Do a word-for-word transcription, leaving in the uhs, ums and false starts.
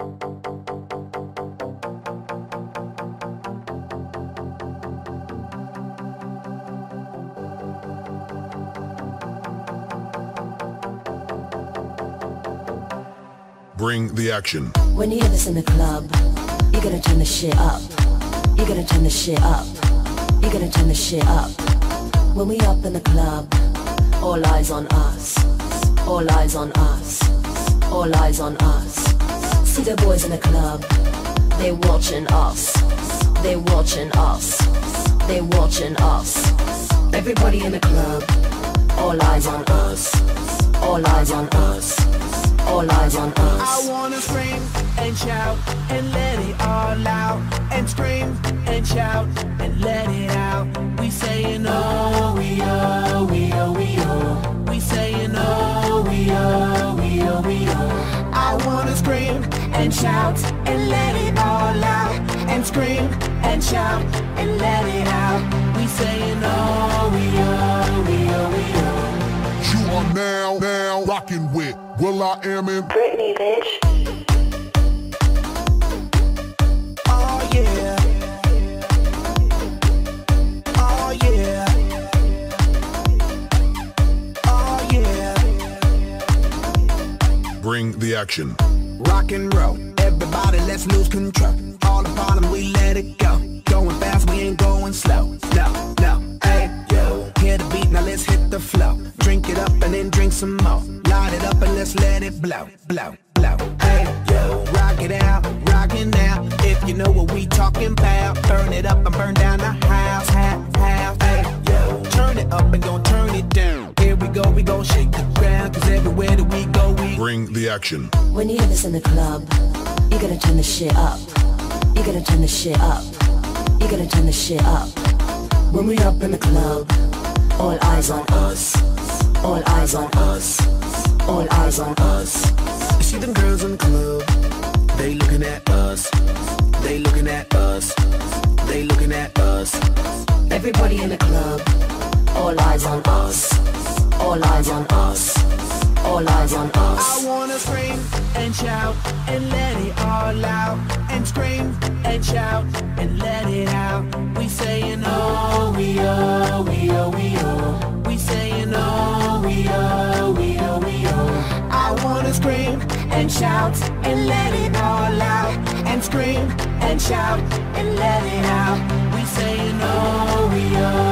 Bring the action. When you hear this in the club, you gotta turn the shit up. You gotta turn the shit up. You gotta turn the shit up. When we up in the club, all eyes on us. All eyes on us. All eyes on us. See the boys in the club, they watching us. They watching us. They watching us. Everybody in the club, all eyes on us. All eyes on us. All eyes on us. I wanna scream and shout and let it all out. And scream and shout and let it out. We saying oh, we oh, we oh, we oh. We saying oh, we oh, we oh, we oh. I wanna scream and shout and let it all out. And scream and shout and let it out. We saying oh, we oh, we oh, we oh. You are now, now rocking with will.i.am in Britney, bitch. Oh yeah. Oh yeah. Oh yeah. Bring the action. Rock and roll, everybody let's lose control. All the bottom we let it go. Going fast, we ain't going slow. No, no, hey, yo. Hear the beat, now let's hit the flow. Drink it up and then drink some more. Light it up and let's let it blow, blow, blow. Hey, yo, rock it out, rockin' now. If you know what we talking about, burn it up and burn down the house, half, half. Hey, yo, turn it up and gon' turn it down. Here we go, we gon' shake the ground, cause everywhere that we go, we bring the action. When you hear this in the club, you gotta turn the shit up. You gotta turn the shit up. You gotta turn the shit up. When we up in the club, all eyes on us. All eyes on us. All eyes on us. You see them girls in the club, they looking at us. They looking at us. They looking at us. Everybody in the club, all eyes on us. All eyes on us. All eyes on us. I wanna scream and shout and let it all out. And scream and shout and let it out. We saying oh, we oh, we oh, we oh. We saying oh, we oh, we oh, we oh. I wanna scream and shout and let it all out. And scream and shout and let it out. We saying oh, we oh.